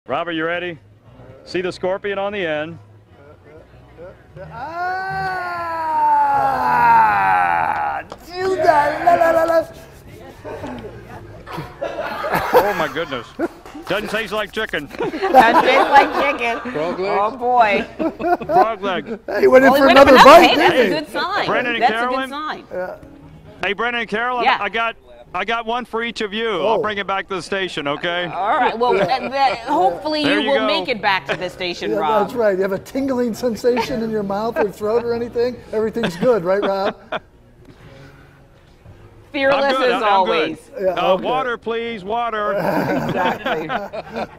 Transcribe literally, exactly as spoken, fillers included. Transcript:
Robert, you ready? See the scorpion on the end. Ah! Do that. La, la, la, la. Oh my goodness. Doesn't taste like chicken. Doesn't taste like chicken. Frog legs? Oh boy. Frog leg. Hey, he went in Well, for he went another up bite, Hey, that's didn't a he? good sign. Brendan and that's Carolyn? a good sign. Hey, Brendan and Carolyn, Yeah. I got I got one for each of you. Oh. I'll bring it back to the station, okay? All right. Well, uh, that, hopefully There you, you will go. make it back to the station, Yeah, Rob. that's right. You have a tingling sensation in your mouth or throat or anything? Everything's good, right, Rob? Fearless I'm good. as I'm always. good. Yeah, uh, okay. Water, please. Water. Exactly.